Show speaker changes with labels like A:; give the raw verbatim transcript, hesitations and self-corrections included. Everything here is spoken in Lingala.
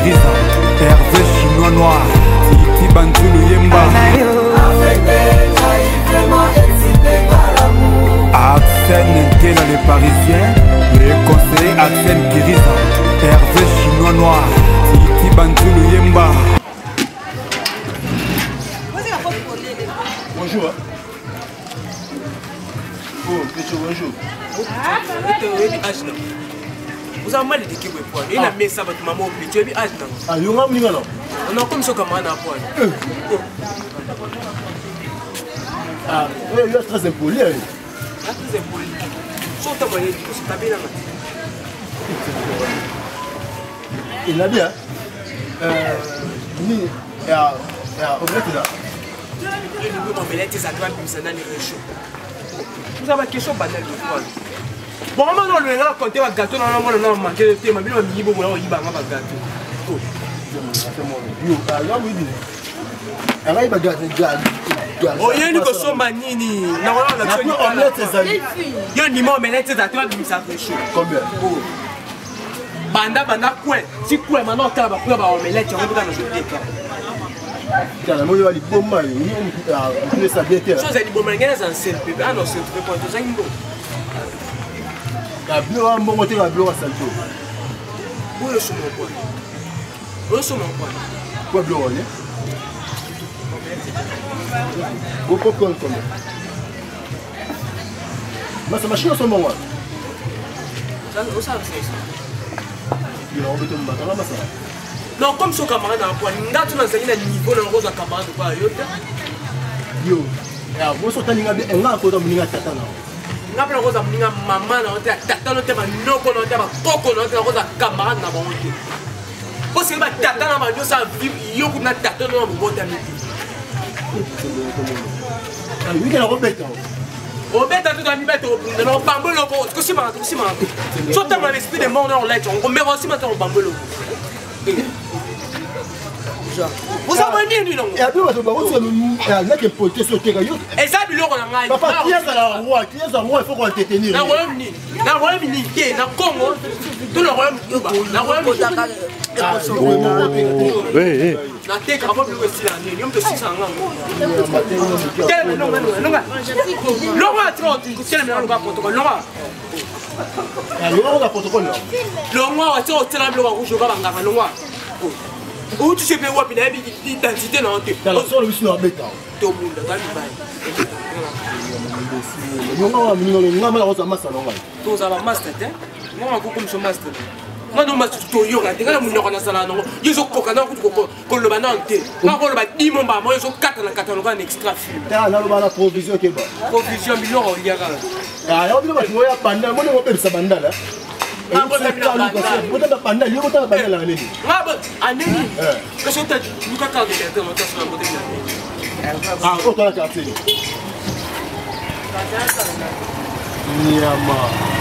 A: Kiriza, Hervé Chinois Noir, Titi Bantoulou Yemba. Axel Nkela les Parisiens, les conseillers Axel Kiriza, Hervé Chinois Noir, Titi Bantoulou Yemba.
B: Bonjour. Oh, Pécho, bonjour.
C: Vous avez mal de qui vous pouvez. Il a mis ça votre maman au petit. Tu es bien.
B: Ah, il y a un minimum.
C: On a comme ça comme un appoint.
B: Ah, il est très impoli.
C: Très impoli. Sauf ta moyenne, c'est pas bien.
B: Il a bien. Euh, ni, ah, ah, au fait là.
C: Vous avez une question banale de quoi? Bon, on a le compter un gâteau, on a manqué de thé, mais on a mis un gâteau. Oh, il y a une question manini. Non, on a une omelette, c'est à toi de me sacrifier.
B: Combien?
C: Banda, banda, quoi? Si quoi, maintenant, tu as un omelette, tu vas dans le jeu.
B: Tiens, moi, je vais aller pour moi. Je vais savoir bien.
C: Chose à dire, bon, mais il y a un seul bébé. Ah non, c'est très bon. Tu as une bonne.
B: La bleue, un bon côté, la bleue, ça le fait.
C: Où est-ce mon point? Où est-ce mon point?
B: Quoi, bleue, on est? Au popcorn, combien? Mais ça machine en ce moment.
C: Ça, où ça, c'est ça?
B: Il a embêté le matin, là, ça.
C: Non, comme son camarade dans le point, nous avons un niveau dans le rose à camarade de quoi?
B: Yo, vous êtes en train de faire un peu de tata.
C: Nous avons un rose à maman, nous avons un tata, nous avons un noko, nous avons un coco, nous avons un rose à camarade dans le point. Parce que tata, nous avons un vivre, nous avons un tata, nous avons un bon ami.
B: Oui, il a embêté.
C: On met tout dans l'immédiat, on bambou le corps, que c'est mal, que c'est mal. Surtout dans l'esprit des morts, on l'a dit, on met aussi maintenant au bambou. Vous avez mis lui non?
B: Et après, vous avez un poté sur le terrain.
C: Et ça, il y a un
B: papa, qui est à la roi? Qui est à la roi? Il faut qu'on te tenir.
C: La Royaume-Uni, la Royaume-Uni, la Congo, tout le Royaume-Uni, la Royaume-Uni.
A: Oui, oui.
C: La tête, on va plus rester là. Il y a un peu de six cents ans. Quel est le nom? Non, non. L'homme a trop. Quel est le nom? L'homme a.
B: L'homme a protocole.
C: L'homme a trop. C'est là le rouge. L'homme a. L'homme a. Où tu sais pas où il y a une identité dans le thé.
B: Dans le sol, il y a un bêta.
C: Tout le monde, dans le bail.
B: Non, non, non, non, non, non, non, master.
C: Tout ça va master, hein? Moi, je suis comme master. Moi, je suis tout le monde. Je suis tout le monde. Je suis tout le monde. Je suis tout le monde. Extra film.
B: Tu as la provision qui est bonne.
C: Provision, million, il y a.
B: Ah, il y a un bandal. Moi, je vais faire un bandal. Ah, vous avez un bandal. Il y a un bandal. Ah, autant la carte. Niama.